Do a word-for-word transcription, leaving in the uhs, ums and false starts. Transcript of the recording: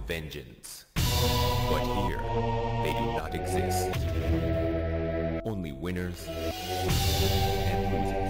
vengeance. But here, they do not exist. Only winners and losers.